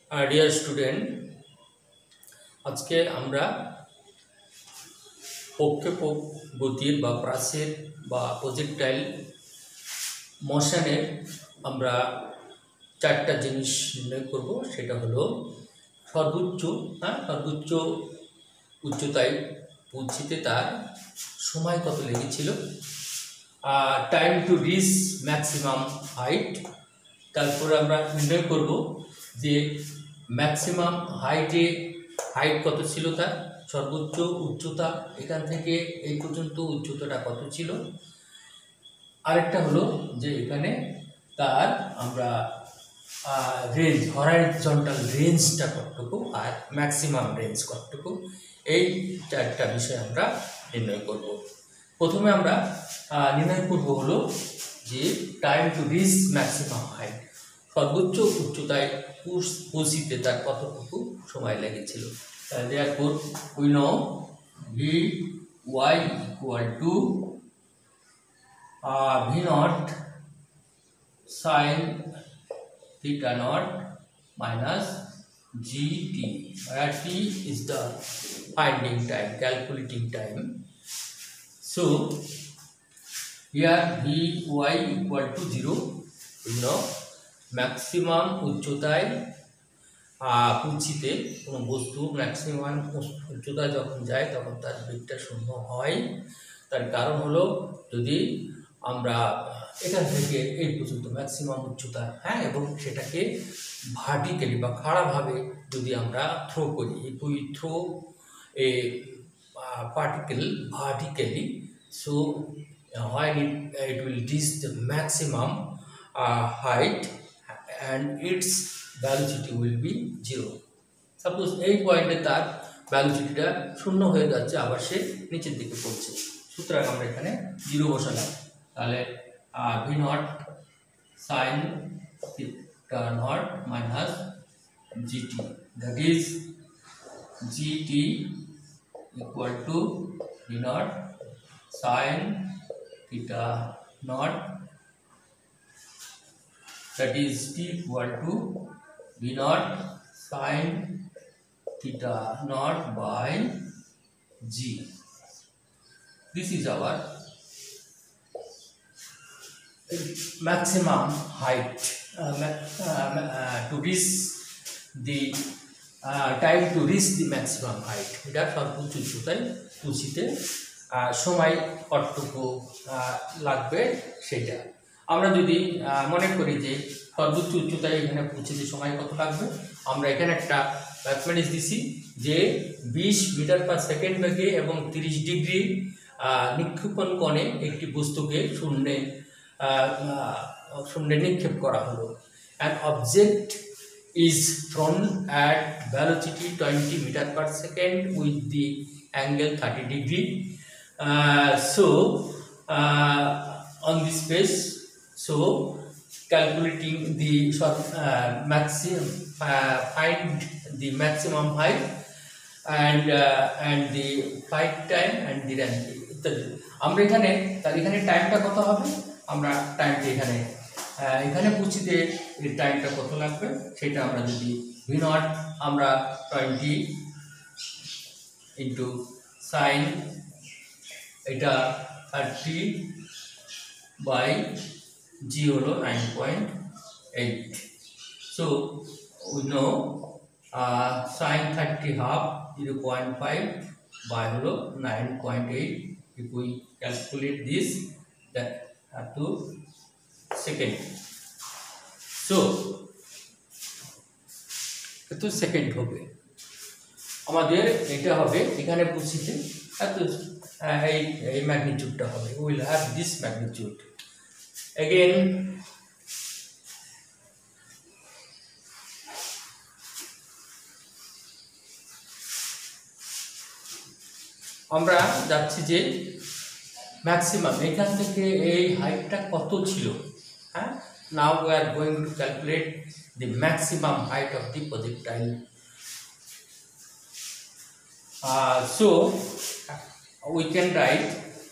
Dear student, আজকে আমরা প্রক্ষেপক গতির বা প্রাচীর বা প্রজেক্টাইল মোশনের আমরা চারটা জিনিস নির্ণয় করব। সেটা হলো সর্বোচ্চ সর্বোচ্চ উচ্চতায় পৌঁছিতে তার সময় কত লেগেছিল, time to reach maximum height. তারপরে আমরা নির্ণয় করব যে ম্যাক্সিমাম হাইট কত ছিল, তার সর্বোচ্চ উচ্চতা এখান থেকে এই পর্যন্ত উচ্চতাটা কত ছিল। আরেকটা হলো যে এখানে তার আমরা রেঞ্জ, হরাইজন্টাল রেঞ্জটা কতটুকু আর ম্যাক্সিমাম রেঞ্জ কতটুকু, এই চারটা বিষয় আমরা নির্ণয় করব। প্রথমে আমরা নির্ণয় করব হলো যে time to reach maximum height, সর্বোচ্চ উচ্চতায় পৌঁছিতে তার কতটুকু সময় লেগেছিল। therefore we know vy equal to v naught sin theta naught minus gt, where t is the finding time, calculating time. So here vy equal to 0, we know maximum উচ্চতায় পৌঁছিতে কোনো বস্তু ম্যাক্সিমাম উচ্চতায় যখন যায় তখন তার বেগটা শূন্য হয়। তার কারণ হলো যদি আমরা এখান থেকে এই পর্যন্ত ম্যাক্সিমাম উচ্চতা এবং সেটাকে ভার্টিক্যালি বা খাড়াভাবে যদি আমরা থ্রো করি, if we throw a particle vertically, so when it will reach the maximum height and its velocity will be 0. Suppose এই পয়েন্টে তার ভ্যালোসিটিটা শূন্য হয়ে যাচ্ছে, আবার সে নিচের দিকে পড়ছে, সুতরাং আমরা এখানে 0 বসালাম। তাহলে V naught sine theta naught minus GT, that is GT equal to V naught sine theta naught, that is t equal to v naught sin theta naught by g. This is our maximum height to reach the time to reach the maximum height. এটা সর্বোচ্চ উচ্চতায় পৌঁছিতে সময় কতটুকু লাগবে সেটা। আমরা যদি মনে করি যে সর্বোচ্চ উচ্চতায় এখানে পৌঁছতে সময় কত লাগবে, আমরা এখানে একটা ম্যাথমেটিক্স দিছি যে 20 মিটার পার সেকেন্ড বেগে এবং 30 ডিগ্রি নিক্ষেপণ কোণে একটি বস্তুকে শূন্যে নিক্ষেপ করা হলো। An object is thrown at velocity 20 metre per second with the angle 30 degree. On this space, so calculating the maximum, find the maximum height and the flight time and the range ইত্যাদি। আমরা এখানে তাহলে এখানে টাইমটা কত হবে, আমরা টাইমটা এখানে পৌঁছিতে টাইমটা কত লাগবে সেটা আমরা যদি ভি নট আমরা 20 ইন্টু সাইন এটা 30 বাই জি হলো 9.8, so we know sin 30 half 0.5 by হলো 9.8. if we calculate this, that to second, so এত সেকেন্ড হবে আমাদের, এটা হবে এখানে পৌঁছিতে এত এই ম্যাগনিটিউডটা হবে, we will have this magnitude. Again আমরা যাচ্ছি যে ম্যাক্সিমাম এখান থেকে এই হাইটটা কত ছিল। নাও we are going to calculate the maximum height of the projectile. So we can write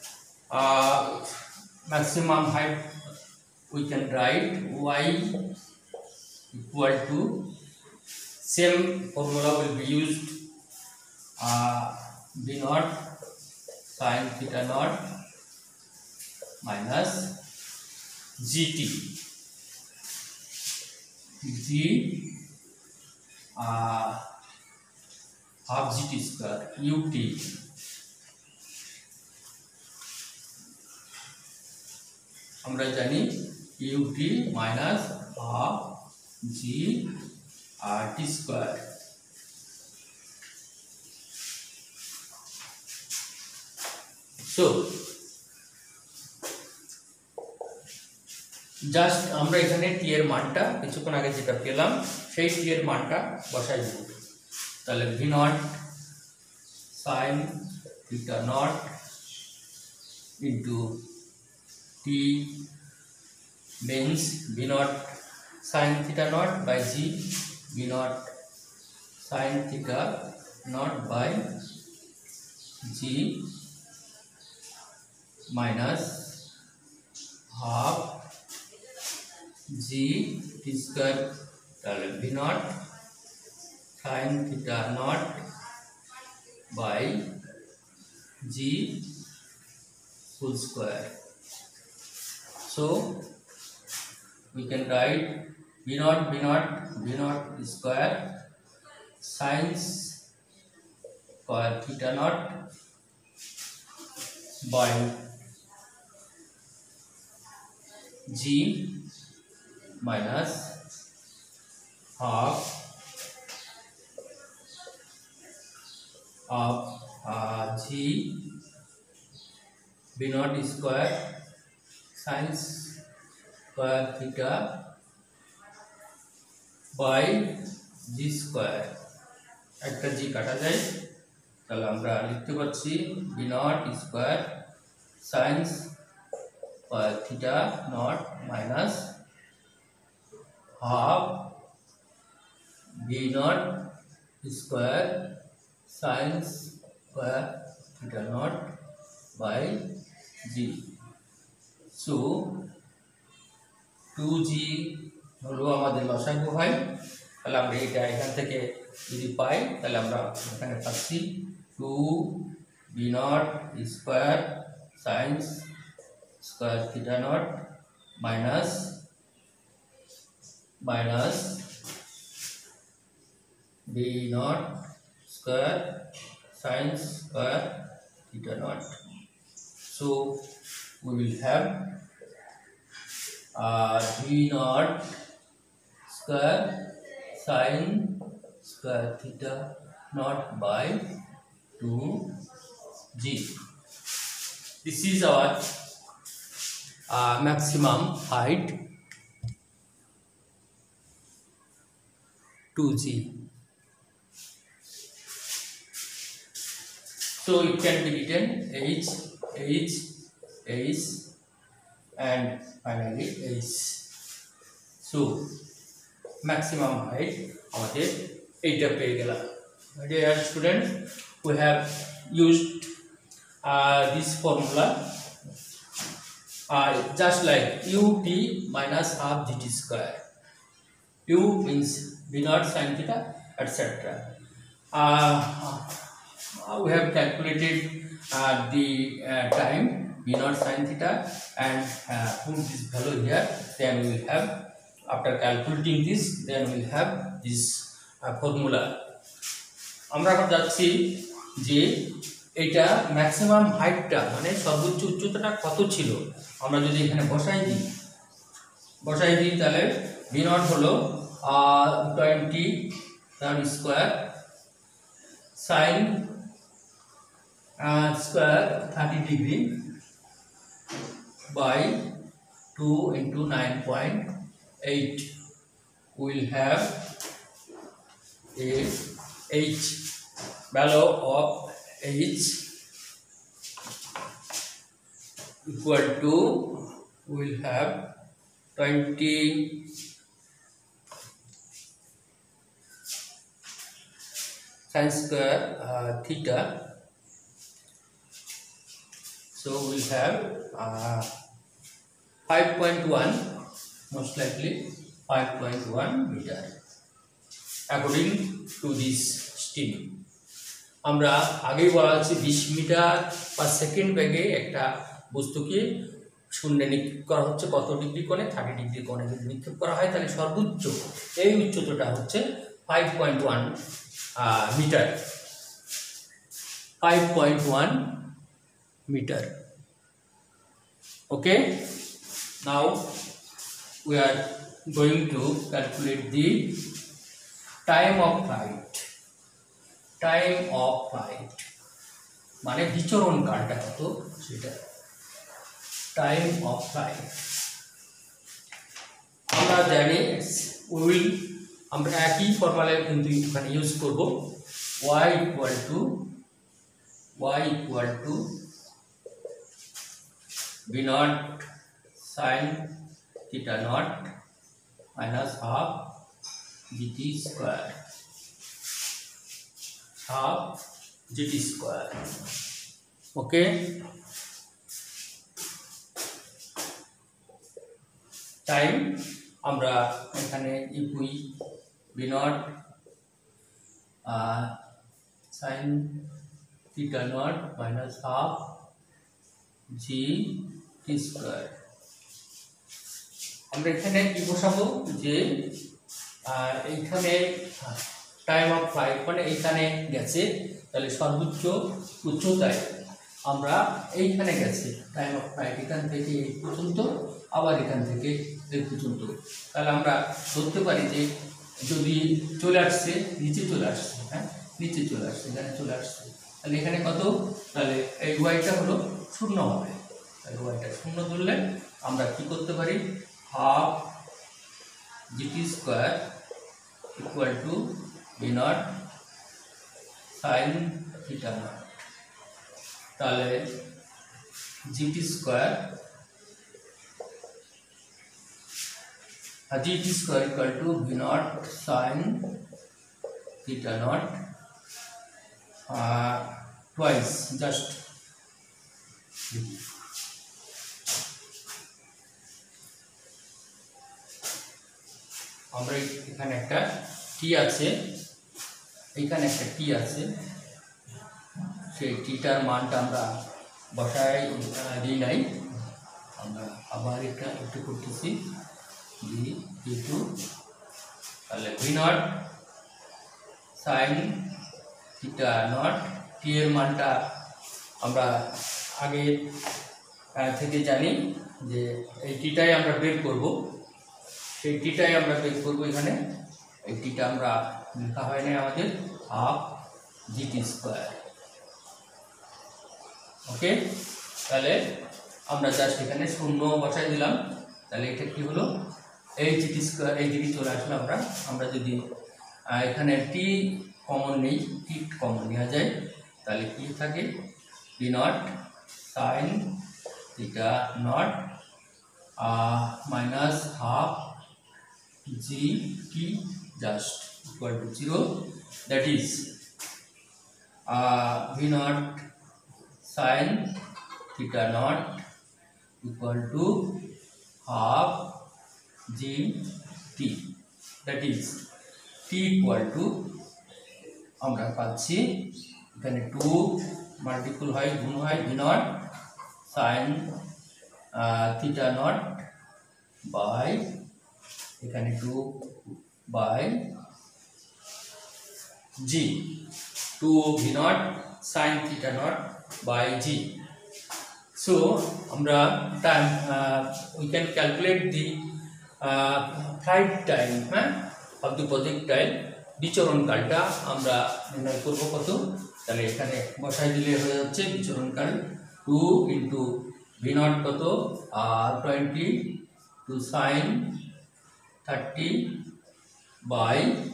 maximum height, we can write y equal to same formula will be used. V naught sin theta naught minus GT half GT square UT আমরা জানি UT minus half GT square. So just আমরা এখানে টি এর মানটা কিছুক্ষণ আগে যেটা পেলাম সেই টি এর মানটা বসাই দেব। তাহলে V naught sine theta naught into T means v naught sin theta naught by g, v naught sin theta naught by g minus half g t square. v naught sin theta naught by g whole square. So we can write v naught square sin square theta naught by g minus half of g v naught square sin square theta by g square. একটা g কাটা যায়, তাহলে আমরা লিখতে পাচ্ছি v naught square sin square theta naught minus half v naught square sin square theta naught by g. So 2g হলো আমাদের লসাগু হয়, তাহলে আমরা এটা এখান থেকে যদি পাই তাহলে আমরা এখানে পাচ্ছি 2 v naught square sin square theta naught minus v naught square sin square theta naught. So we will have v naught square sin square theta naught by 2g. This is our maximum height 2g. So it can be written h and finally h. So maximum height আমাদের এইটা পেয়ে গেলাম. Dear students, we have used this formula just like ut minus half gt square. U means v naught sin theta, etc. We have calculated the time v naught sin theta and put this value here. Then we will have, after calculating this, then we will have this formula. আমরা এখন যাচ্ছি যে এটা maximum হাইটটা মানে সর্বোচ্চ উচ্চতাটা কত ছিল আমরা যদি এখানে বসাই দিই তাহলে v naught হলো 20 square sin square 30 degree by 2 into 9.8. We will have a h value of h equal to, we will have 20 sin square theta. So we will have 5.1, most likely 5.1 meter. According to this steam. আমরা আগেই বলা হচ্ছে 20 metre per second বেগে একটা বস্তুকে শূন্যে নিক্ষেপ করা হচ্ছে কত ডিগ্রি কোণে, 30 ডিগ্রি কোণে যদি নিক্ষেপ করা হয় তাহলে সর্বোচ্চ এই উচ্চতাটা হচ্ছে 5.1 metre, 5.1 meter. Okay, now we are going to calculate the time of flight. Time of flight মানে বিচরণ কালটা কত সেটা। Time of flight আমরা জানি আমরা একই ফর্মুলা কিন্তু এখানে ইউজ করব, y equal to v naught sin theta naught minus half gt square, half gt square. Okay, time আমরা এখানে ইকুই v naught sin theta naught minus half g t square। আমরা এখানে কি বসাবো যে এইখানে টাইম অফ ফ্লাইট মানে এইখানে গেছে, তাহলে সর্বোচ্চ উচ্চতায় আমরা এইখানে গেছে টাইম অফ ফ্লাইট এখান থেকে এই পর্যন্ত, আবার এখান থেকে এই পর্যন্ত, তাহলে আমরা ধরতে পারি যে যদি চলে আসছে নিচে চলে আসছে, হ্যাঁ নিচে চলে আসছে, এখানে চলে আসছে, তাহলে এখানে কত, তাহলে এই ওয়াইটা হলো 0 হবে। তাহলে ওয়াইটা 0 ধরলে আমরা কি করতে পারি, half GT square equal to v naught sin theta naught, তাহলে GT square equal to v naught sin theta naught twice just আমরা এখানে একটা টি আছে, এখানে একটা টি আছে, সেই টিটার মানটা আমরা বসাই দিই নাই, আমরা আবার এটা একটু করতেছি d2, তাহলে v naught sin theta naught, টি এর মানটা আমরা আগে থেকে জানি যে এই টিটাই আমরা বের করব, সেই টিটাই আমরা বের করব এখানে, এই টিটা আমরা লেখা হয় না আমাদের, হাফ জিটি স্কোয়ার। ওকে, তাহলে আমরা জাস্ট এখানে 0 বসাই দিলাম, তাহলে এটা কি হলো, এই জিটি স্কোয়ার, এই জিটি চলে আসলো, আমরা যদি এখানে টি কমন নেই, টি কমন নেওয়া যায়, তাহলে কি থাকে, v naught sin theta naught minus half gt just equal to 0, that is v naught sin theta naught equal to half gt, that is t equal to আমরা পাচ্ছি এখানে 2 মাল্টিপল হয়, গুণ হয় v naught sin theta naught by এখানে 2 by g, 2 v naught sin theta naught by g. So আমরা time we can calculate the flight time of the projectile, বিচরণ কালটা আমরা নির্ণয় করব কত, তাহলে এখানে বসাই দিলে হয়ে যাচ্ছে বিচরণ কাল 2 into v naught কত 20 to sin 30 by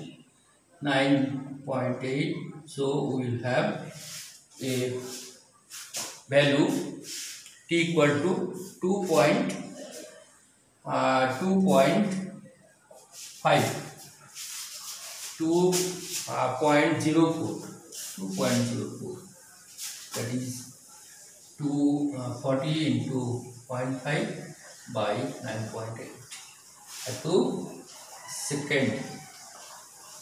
9.8, so we will have a value t equal to 2.5 2.04, that is 240 into 0.5 by 9.8 এত second.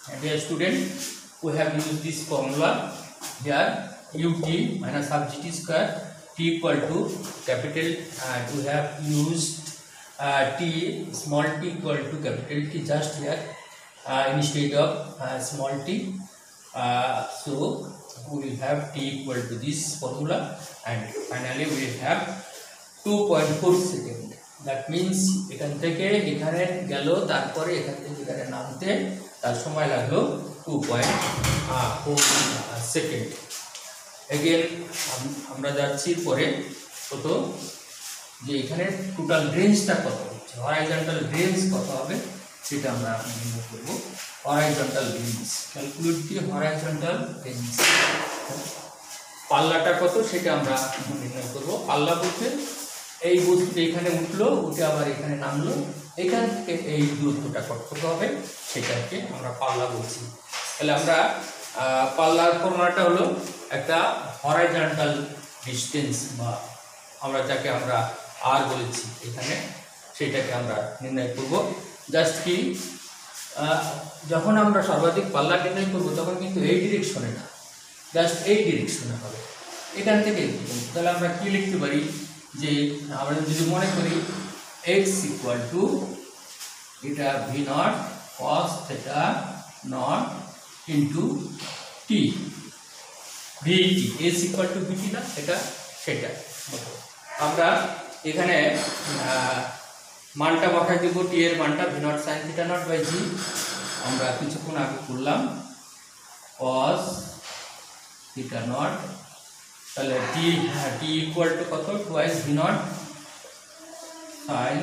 Dear student, we have used this formula here, ut minus half gt square t equal to capital, and we have used t small t equal to capital T just here instead of small t. So we will have t equal to this formula, and finally we will have 2.4 second. That means এখান থেকে এখানে গেল, তারপরে এখান থেকে এখানে নামতে তার সময় লাগলো 2.4 সেকেন্ড। এগেন আমরা যাচ্ছি পরে কত, যে এখানে টোটাল রেঞ্জটা কত হচ্ছে, হরাইজন্টাল রেঞ্জ কত হবে সেটা আমরা নির্ণয় করব। Horizontal range, calculate the horizontal range, পাল্লাটা কত সেটা আমরা নির্ণয় করব। পাল্লা বলতে এই বস্তুটা এখানে উঠলো, উঠে আবার এখানে নামলো, এখান থেকে এই দূরত্বটা কত হবে সেটাকে আমরা পাল্লা বলছি। তাহলে আমরা পাল্লার ফর্মুলাটা হলো একটা হরাইজন্টাল ডিস্টেন্স, বা আমরা যাকে আমরা আর বলেছি এখানে, সেটাকে আমরা নির্ণয় করব। জাস্ট কি যখন আমরা সর্বাধিক পাল্লা নির্ণয় করব তখন কিন্তু এই ডিরেকশনে না, জাস্ট এই ডিরেকশনে হবে, এখান থেকে। তাহলে আমরা কি লিখতে পারি, যে আমরা যদি মনে করি x ইকুয়াল টু এটা V naught cos theta naught into T, VT, S equal to VT না, এটা সেটা আমরা এখানে মানটা বসাই দেবো, টি এর মানটা V naught sine theta naught by G, আমরা কিছুক্ষণ আগে করলাম কস থিটা নট। তাহলে টি টি ইকুয়াল টু কত, twice V naught sine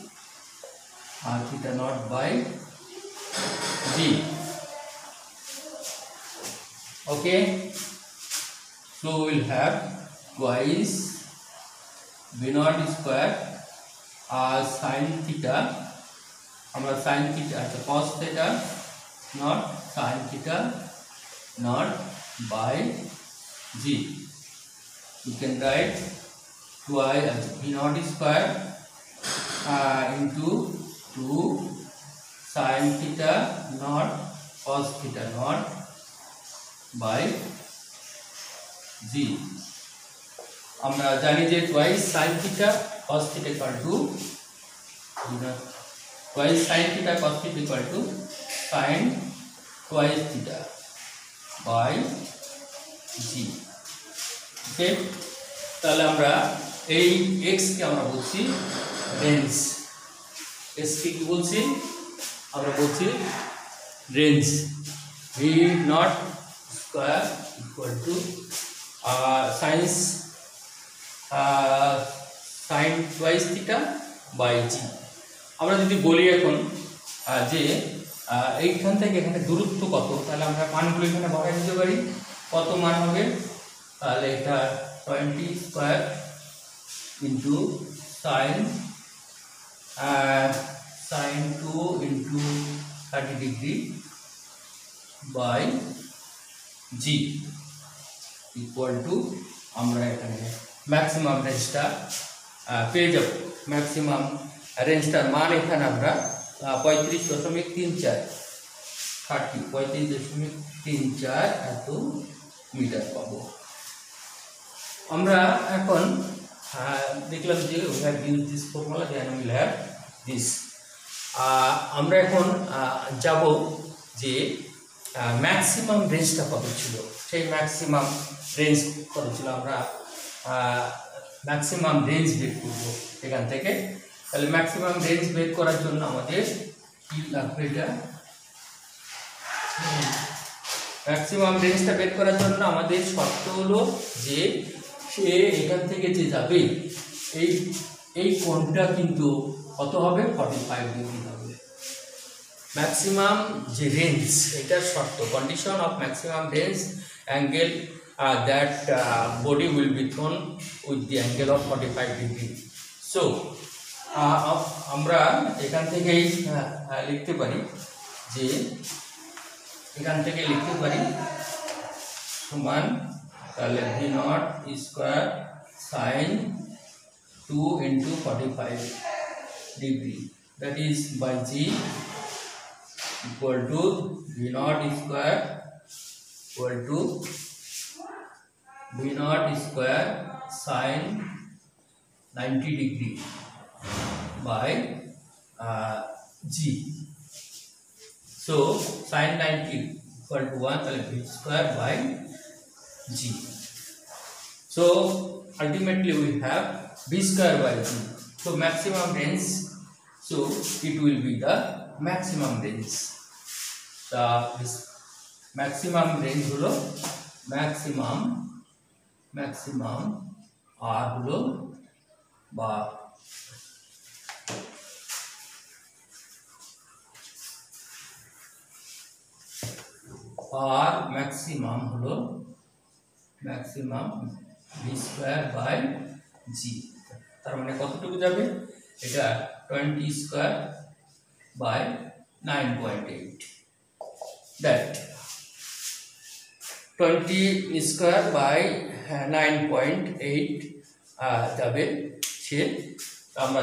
theta naught by G. Okay, so we'll have twice v naught square sin theta, আমরা sin theta আছে cos theta not sin theta not by g. You can write twice v naught square into 2 sin theta not cos theta not by g. আমরা জানি যে twice sin theta cos theta equal to twice sin theta cos theta equal to sin twice theta by g. ওকে, তাহলে আমরা এই x কে আমরা বলছি range, s কে কি বলছি আমরা বলছি range. v naught square equal to sin twice theta by g. আমরা যদি বলি এখন যে এইখান থেকে এখানে দূরত্ব কত, তাহলে আমরা মানগুলো এখানে বসাই দিতে পারি। কত মান হবে, তাহলে এটা 20 square into sin 2 into 30 degree by g equal to, আমরা এখানে ম্যাক্সিমাম রেঞ্জটা পেয়ে যাব। ম্যাক্সিমাম রেঞ্জটার মান এখানে আমরা 35.34 এত মিটার পাবো। আমরা এখন দেখলাম যে we have used this formula, then we will have this. আমরা এখন যাব যে ম্যাক্সিমাম রেঞ্জটা কত ছিল, সেই ম্যাক্সিমাম রেঞ্জ কত ছিল, আমরা ম্যাক্সিমাম রেঞ্জ বের করব এখান থেকে। তাহলে ম্যাক্সিমাম রেঞ্জ বের করার জন্য আমাদের কি লাগবে, এটা ম্যাক্সিমাম রেঞ্জটা বের করার জন্য আমাদের শর্ত হলো যে সে এখান থেকে যে যাবে এই কোণটা কিন্তু কত হবে, 45 ডিগ্রি হবে। ম্যাক্সিমাম যে রেঞ্জ, এটার শর্ত, condition of maximum range angle that body will be thrown with the angle of 45 degree. So আমরা এখান থেকেই লিখতে পারি যে এখান থেকে লিখতে পারি সমান, তাহলে V naught square sine 2 into 45 degree, that is by G equal to V naught square equal to V naught square sin 90 degree by G. So sin 90 equal to 1 V square by G. So ultimately we have V square by G. So maximum range. So it will be the maximum range. This maximum range হলো maximum R হলো বা R maximum হলো maximum V square by G. তার মানে কতটুকু যাবে? এটা 20 square by 9.8. That 20 square by 9.8 যাবে সে আমরা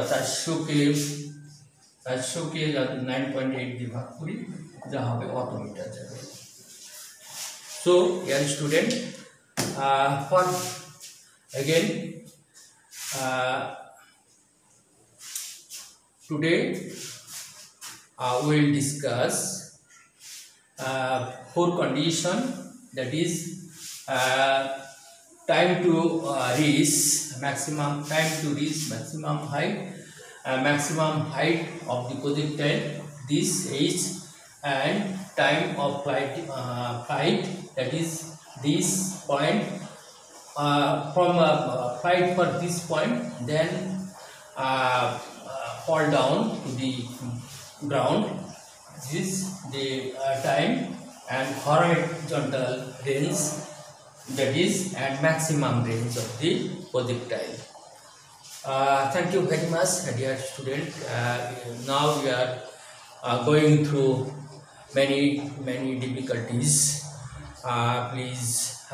400 কে 9.8 দিয়ে ভাগ করি যা হবে অত মিটার যাবে। So young student, for again today we will discuss 4 condition, that is time to reach maximum height, maximum height of the projectile, this h, and time of flight, that is this point, from flight for this point, then fall down to the ground. This is the time and horizontal range, that is and maximum range of the projectile. Thank you very much, dear student. Now we are going through many difficulties. Please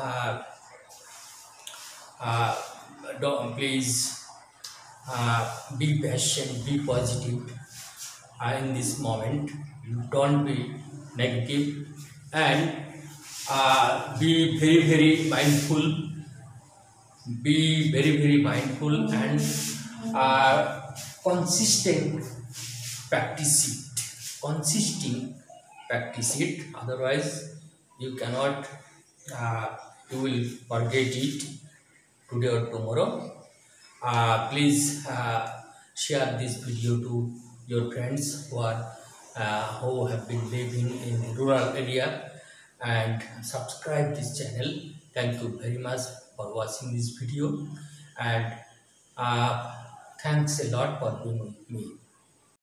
be patient, be positive in this moment. Don't be negative, and be very mindful. Be very mindful and consistent. Practice it. Otherwise, you cannot. You will forget it today or tomorrow. Please share this video to your friends who have been living in the rural area, and subscribe this channel. Thank you very much for watching this video, and thanks a lot for being with me.